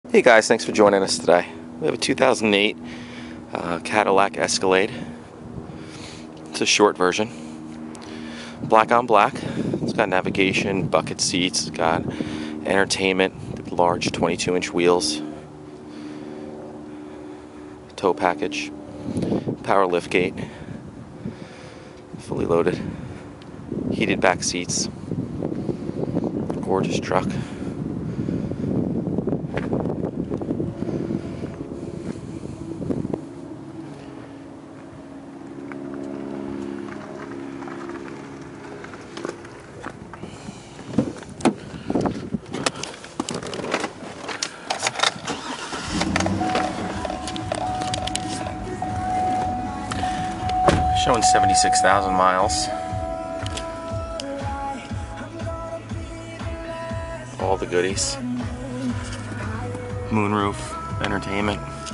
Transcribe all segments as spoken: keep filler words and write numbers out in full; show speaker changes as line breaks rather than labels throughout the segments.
Hey guys, thanks for joining us today. We have a two thousand eight uh, Cadillac Escalade. It's a short version. Black on black. It's got navigation, bucket seats, it's got entertainment, large twenty-two inch wheels, tow package, power liftgate, fully loaded, heated back seats, gorgeous truck. Showing seventy-six thousand miles. All the goodies. Moonroof, entertainment.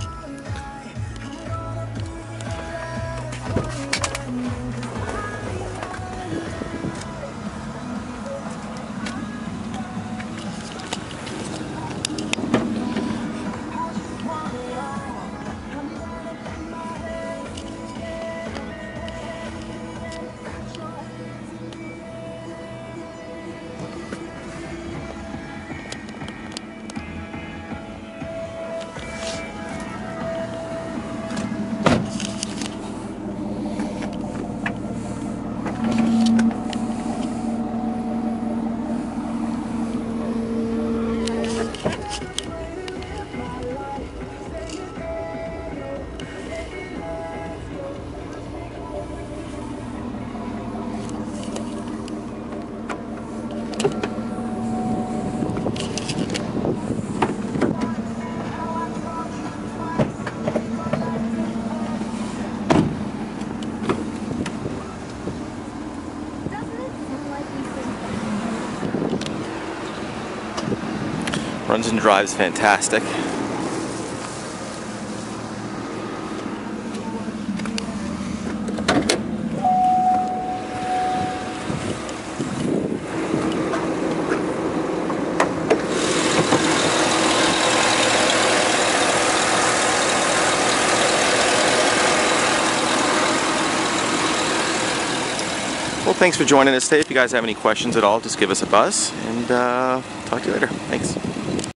Runs and drives fantastic. Well, thanks for joining us today. If you guys have any questions at all, just give us a buzz, and uh, talk to you later. Thanks.